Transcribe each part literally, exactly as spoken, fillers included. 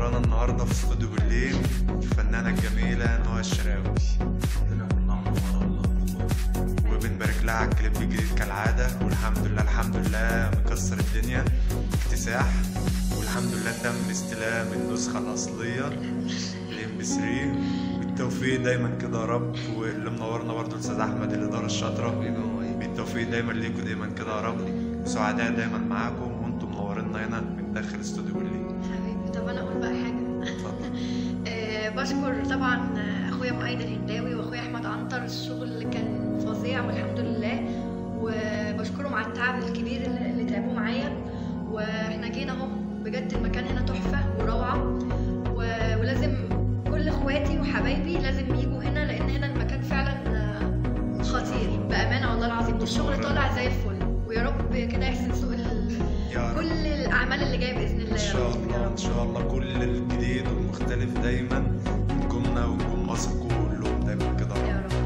منورانا النهارده في استوديو بالليل الفنانه الجميله نهى الشراوي. الدنيا كلها منوره والله، وبنبارك لها على الكليب الجديد كالعاده، والحمد لله الحمد لله مكسر الدنيا اكتساح، والحمد لله تم استلام النسخه الاصليه الام بي ثلاثة. بالتوفيق دايما كده يا رب. واللي منورنا برضه الاستاذ احمد الاداره الشاطره، بالتوفيق دايما ليكوا دايما كده يا رب، سعداء دايما معاكم وانتم منورينا هنا من داخل استوديو بالليل. حبيبي طب انا اقول بقى حاجه. اتفضل. آه بشكر طبعا اخويا مؤيد الهنداوي واخويا احمد عنتر، الشغل كان فظيع والحمد لله، وبشكرهم على التعب الكبير اللي, اللي تعبوه معايا، واحنا جينا اهو بجد. المكان هنا تحفه وروعه، ولازم كل اخواتي وحبايبي لازم يجوا هنا، لان هنا المكان فعلا خطير بامانه والله العظيم، والشغل طالع زي الفل، ويا رب كده يحسن سوق كل الاعمال اللي جايه باذن الله. ان شاء الله ان شاء الله كل الجديد والمختلف دايما نجومنا ونجوم مصر كلهم دايما كده يا رب.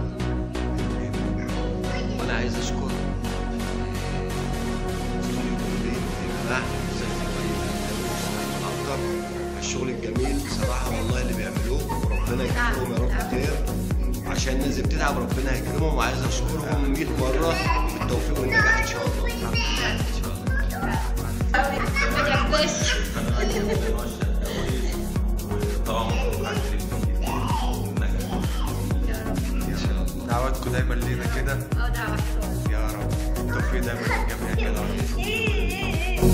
وانا عايز اشكر استوديو بالليل يا جماعه، بالذات اكتر الشغل الجميل صراحه والله اللي بيعملوه، وربنا يكرمهم يا رب خير، عشان الناس اللي بتتعب ربنا يكرمهم، وعايز اشكرهم مية مره بالتوفيق والنجاح ان شاء الله. دعواتكم دايما لينا كده. اه دعوة يا رب التوفيق دايما للجميع كده.